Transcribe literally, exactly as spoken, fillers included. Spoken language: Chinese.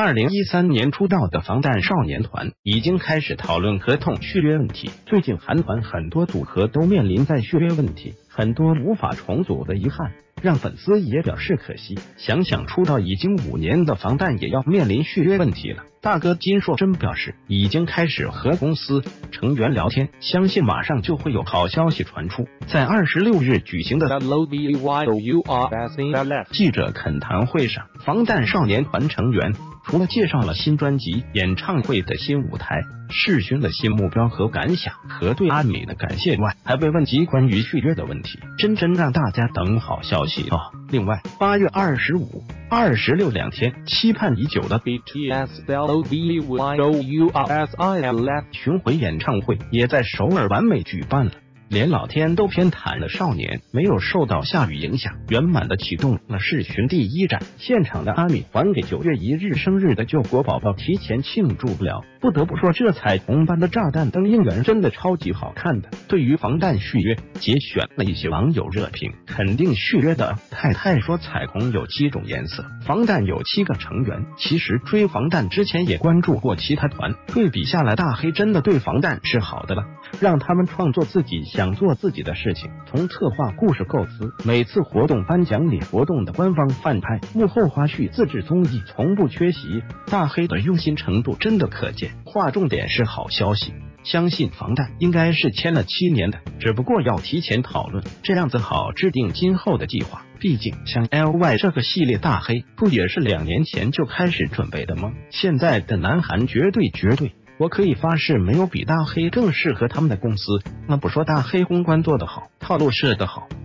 二零一三年出道的防弹少年团已经开始讨论合同续约问题。最近韩团很多组合都面临在续约问题，很多无法重组的遗憾，让粉丝也表示可惜。想想出道已经五年的防弹也要面临续约问题了。大哥金硕珍表示，已经开始和公司成员聊天，相信马上就会有好消息传出。在二十六日举行的记者恳谈会上，防弹少年团成员除了介绍了新专辑、演唱会的新舞台、世勋的新目标和感想和对阿米的感谢外，还被问及关于续约的问题，真真让大家等好消息哦。另外，八月二十五、二十六两天，期盼已久的 B T S 巡回演唱会也在首尔完美举办了。连老天都偏袒了少年，没有受到下雨影响，圆满的启动了世巡第一站。现场的阿米还给九月一日生日的救国宝宝提前庆祝不了。不得不说，这彩虹般的炸弹灯应援真的超级好看的。对于防弹续约，节选了一些网友热评，肯定续约的太太说彩虹有七种颜色，防弹有七个成员。其实追防弹之前也关注过其他团，对比下来，大黑真的对防弹是好的了，让他们创作自己想做自己的事情，从策划故事构思，每次活动颁奖礼活动的官方翻拍、幕后花絮、自制综艺，从不缺席。大黑的用心程度真的可见。划重点是好消息，相信防弹应该是签了七年的，只不过要提前讨论，这样子好制定今后的计划。毕竟像 L Y 这个系列，大黑不也是两年前就开始准备的吗？现在的南韩绝对绝对。我可以发誓，没有比大黑更适合他们的公司。那不说大黑公关做得好，套路设得好，